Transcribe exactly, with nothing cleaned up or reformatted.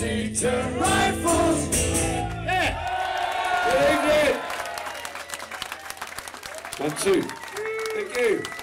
Eton Rifles! Yeah! Good evening! One, two. Thank you.